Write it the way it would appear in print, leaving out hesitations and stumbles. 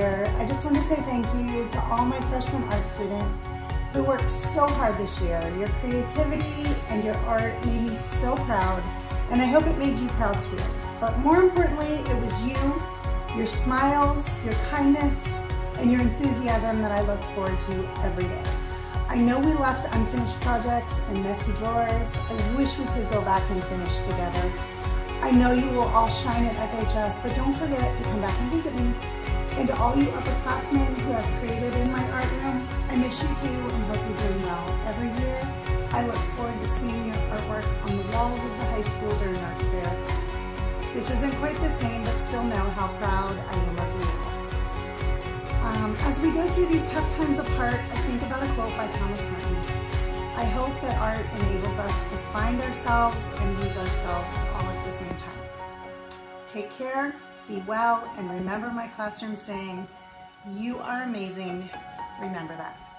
here. I just want to say thank you to all my freshman art students who worked so hard this year. Your creativity and your art made me so proud, and I hope it made you proud too. But more importantly, it was you, your smiles, your kindness, and your enthusiasm that I look forward to every day. I know we left unfinished projects and messy drawers. I wish we could go back and finish together. I know you will all shine at FHS, but don't forget to come back and visit me. And to all you upperclassmen who have created in my art room, I miss you too and hope you're doing well. Every year, I look forward to seeing your artwork on the walls of the high school during Arts Fair. This isn't quite the same, but still know how proud I am of you. As we go through these tough times apart, I think about a quote by Thomas Merton. I hope that art enables us to find ourselves and lose ourselves all at the same time. Take care, be well, and remember my classroom saying, "You are amazing." Remember that.